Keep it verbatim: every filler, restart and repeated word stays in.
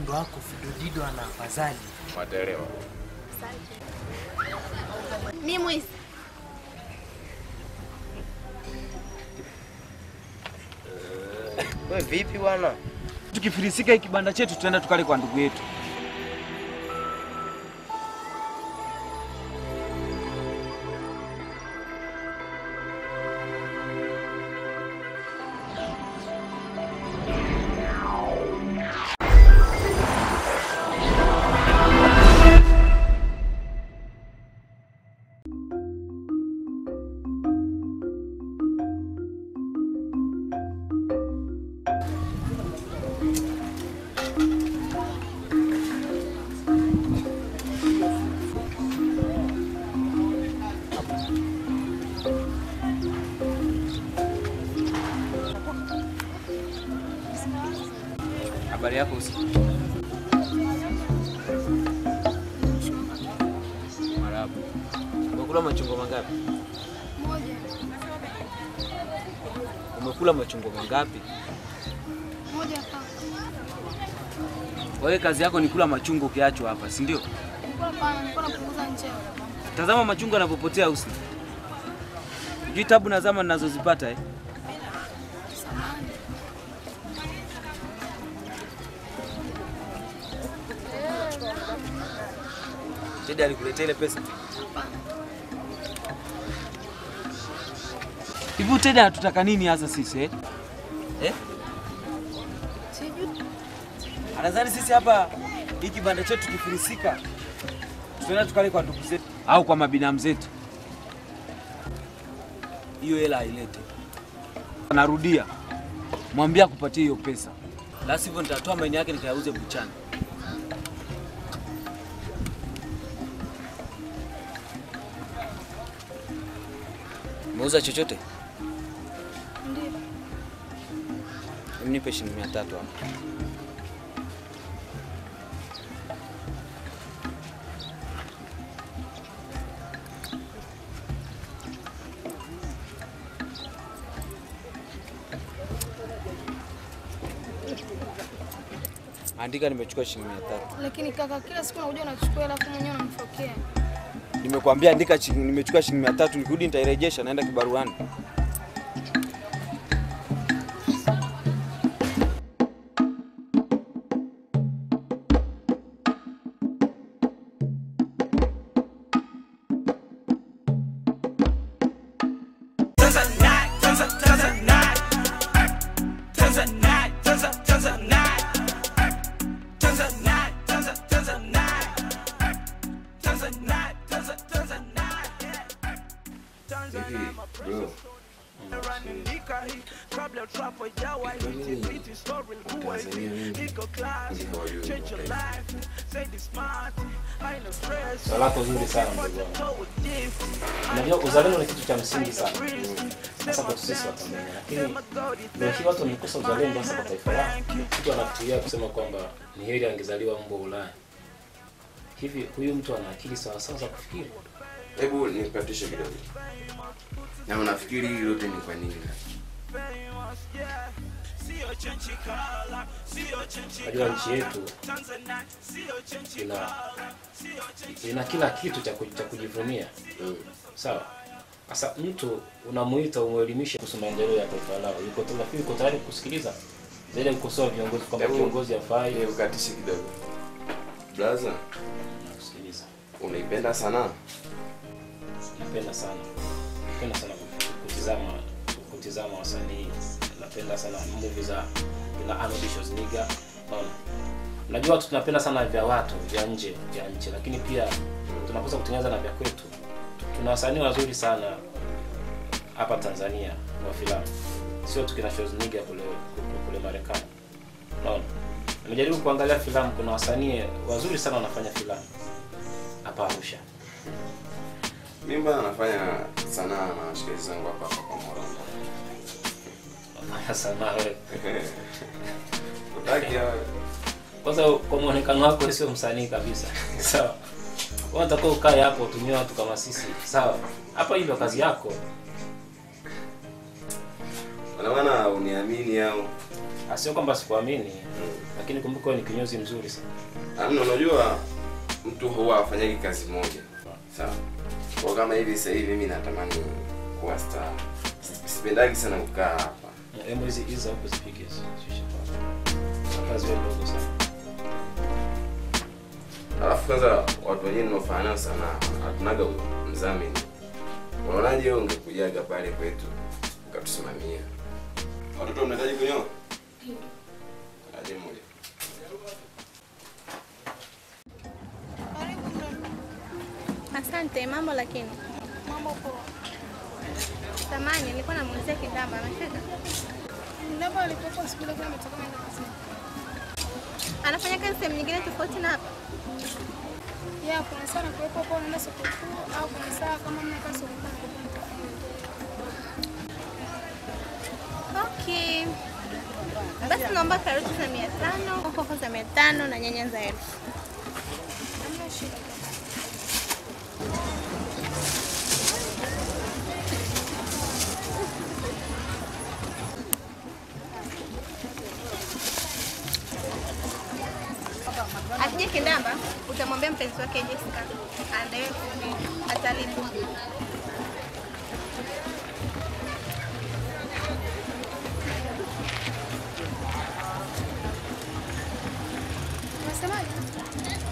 ndo wako Fidodido na Fazali. Wataelewa. Mimi mwisi. Wewe vipi bwana? Tukifilisika hiki kibanda chetu tutaenda tukale kwa ndugu yetu. Habari yako usiku. Marabu. Umekula machungwa mangapi? Moja. Umekula machungwa mangapi? Moja kaka. Wewe kazi yako ni kula machungwa ukiachwa hapa, si ndio? Nilikuwa pana, nilikuwa napunguza njeo. Tazama machungwa yanapopotea usi. Unajua tabu na zama ninazozipata eh? Teddy alikuletea ile pesa? Hivi Teddy hatutaka nini hasa sisi eh? Eh? Sijui. Anadhani sisi hapa hiki kibanda chetu kifilisika. Tunaenda tukale kwa ndugu zetu au kwa mabinamu zetu. Hiyo hela hailete. Narudia. Mwambie kupatia hiyo pesa. La sivyo nitatoa maini yake nikayauze buchani. Muuza chochote? Ndio. Mnipe shilingi mia tatu hapo. Andika nimechukua shilingi mia tatu. Lakini kaka kila siku unakuja unachukua alafu mwenyewe unanifokea. Nimekuambia andika nimechukua shilingi mia tatu, nikirudi nitairejesha, naenda kibaruani. Swala lako zuri sana mdogo. Unajua uzalendo ni kitu cha msingi sana. Sasa kwa sisi wa Tanzania, lakini ndio hii watu wanakosa uzalendo hasa kwa taifa lao. Mtu anafikiria kusema kwamba ni heri angezaliwa mbo Ulaya. Hivi huyu mtu ana akili sawa sawa za kufikiri? Hebu nikatishe kidogo. Na unafikiri hili lote ni kwa nini? Najua nchi yetu ina ina kila kitu cha kujivunia. Mm. Sawa. Sasa mtu unamuita umuelimishe kuhusu maendeleo ya taifa lao. Yuko tunafikiri yuko tayari kusikiliza? Zaidi kukosoa viongozi kwamba kiongozi afai. Hebu katishe kidogo. Blaza, nakusikiliza. Unaipenda sana? Napenda sana. Napenda sana kutizama kutizama wasanii. Napenda sana movie za ina Arnold Schwarzenegger. Unaona? Najua watu tunapenda sana vya watu vya nje vya nchi, lakini pia tunapaswa kutengeneza na vya kwetu. Tuna wasanii wazuri sana hapa Tanzania wa filamu. Sio tu kina Schwarzenegger kule kule Marekani. Unaona? Nimejaribu kuangalia filamu, kuna wasanii wazuri sana wanafanya filamu hapa Arusha. Mimi bana nafanya sanaa na washikaji zangu hapa kwa Morongo. Nafanya sanaa wewe. Utaki ya kwanza kwa muonekano wako sio msanii kabisa. Sawa. Wewe unataka ukae hapo utumie watu kama sisi. Sawa. Hapa hii ndio kazi yako. Wanaona uniamini au Asio kwamba sikuamini, lakini kumbuka wewe ni kinyozi mzuri sana. Amna, unajua mtu huwa afanyagi kazi moja. Sawa. Kwa kama hivi sasa hivi mimi natamani kuwa star. Sipendagi sana kukaa hapa. Hebu hizi hizo hapo zipige hizo. Kazi wewe ndogo sana. Alafu kwanza watu wenyewe wanaofanana sana, hatunaga mzamini. Unaonaje wewe ungekujaga pale kwetu ukatusimamia? Watoto mnahitaji kunyoa? Aje moja. Asante, mambo lakini. Mambo poa. Samani, nilikuwa namuulizia Kindamba, anafika? Ndamba alikuwa siku ile kama ametoka kwenda kazini. Anafanya kazi sehemu nyingine tofauti na hapa? Ya, kuna sana kuwepo hapo unaenda soko kuu au kuna saa kama mna kazi soko kuu. Okay. Basi naomba karoti za mia tano, hoho za mia tano na nyanya za elfu. Hamna shida. Akija Kindamba, utamwambia mpenzi wake Jessica andaye atalipa. Unasemaje?